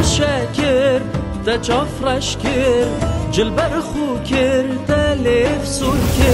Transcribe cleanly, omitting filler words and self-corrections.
شکر ده جافرش کر جلبر خو کر ده لیف سور کر